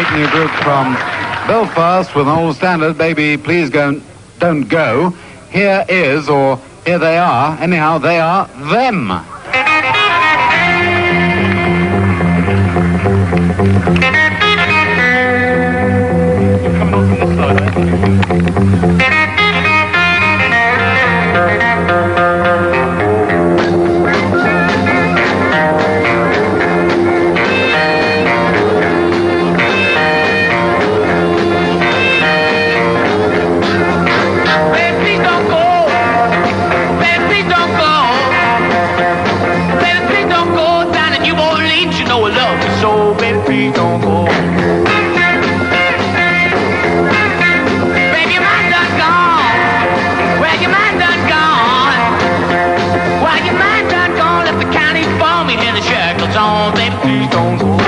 Whitney Brooke from Belfast with an old standard, Baby Please Don't Go. Here is, or here they are, anyhow, they are them. Coming on from this side, so baby, please don't go. Baby, your mind done gone. Well, your mind done gone. Well, your mind done gone. Left the county for me and the shackles on. Baby, please don't go.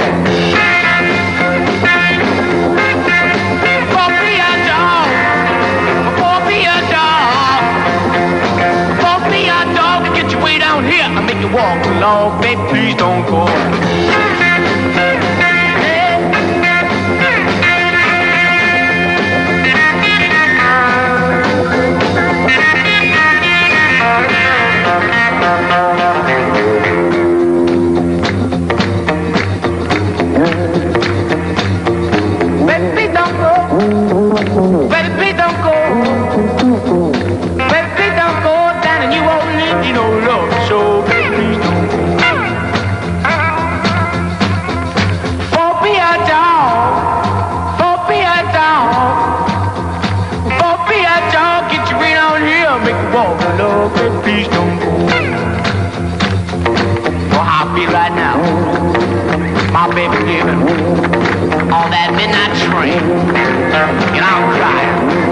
For be a dog. For be a dog. For be a dog to get your way down here. I make you walk along. Baby, please don't go. Please don't go. Oh, how I feel right now. My baby living on that midnight train. And I'm crying.